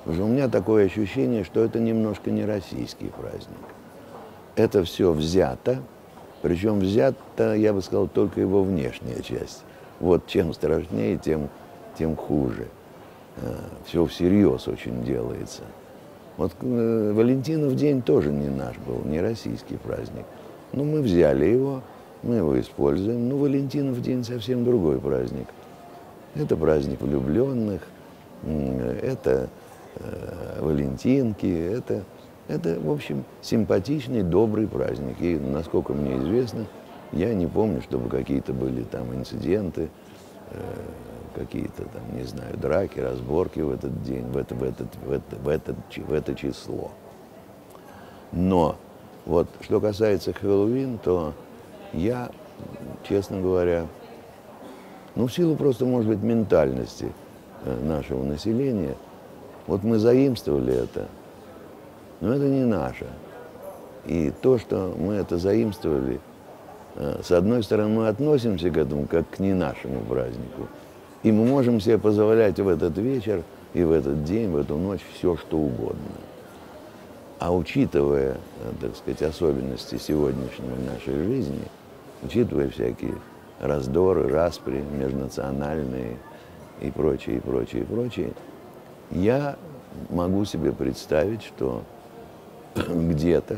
Потому что у меня такое ощущение, что это немножко не российский праздник. Это все взято, причем взято, я бы сказал, только его внешняя часть. Вот чем страшнее, тем хуже. Все всерьез очень делается. Вот Валентинов день тоже не наш был, не российский праздник. Но мы взяли его, мы его используем. Но Валентинов день совсем другой праздник. Это праздник влюбленных, это валентинки, это, в общем, симпатичный, добрый праздник. И, насколько мне известно, я не помню, чтобы какие-то были там инциденты, какие-то там, не знаю, драки, разборки в этот день, в это число. Но вот что касается Хэллоуин, то я, честно говоря, ну, в силу просто, может быть, ментальности нашего населения, вот мы заимствовали это, но это не наше. И то, что мы это заимствовали, с одной стороны, мы относимся к этому как к не нашему празднику, и мы можем себе позволять в этот вечер и в этот день, в эту ночь все, что угодно. А учитывая, так сказать, особенности сегодняшней нашей жизни, учитывая всякие раздоры, распри межнациональные и прочее, и прочее, и прочее, я могу себе представить, что где-то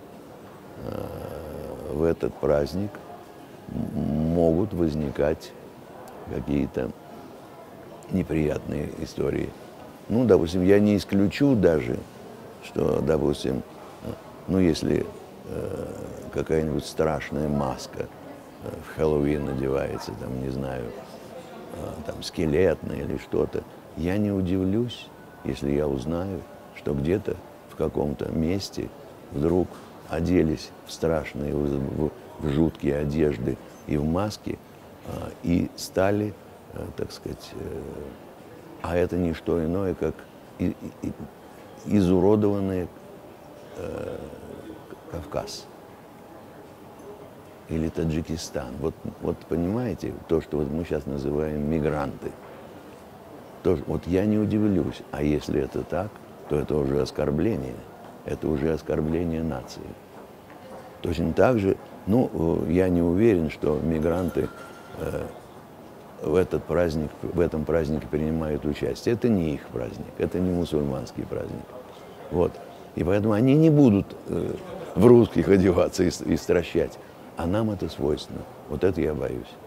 в этот праздник могут возникать какие-то неприятные истории. Ну, допустим, я не исключу даже, что, допустим, ну, если какая-нибудь страшная маска в Хэллоуин надевается, там, не знаю, там, скелетная или что-то, я не удивлюсь, если я узнаю, что где-то в каком-то месте вдруг оделись в страшные, в жуткие одежды и в маски, и стали, так сказать, а это не что иное, как изуродованный Кавказ или Таджикистан. Вот понимаете, то, что вот мы сейчас называем мигранты. Вот я не удивлюсь, а если это так, то это уже оскорбление. Это уже оскорбление нации. Точно так же, ну, я не уверен, что мигранты в этом празднике принимают участие. Это не их праздник, это не мусульманский праздник. Вот. И поэтому они не будут в русских одеваться и стращать. А нам это свойственно. Вот это я боюсь.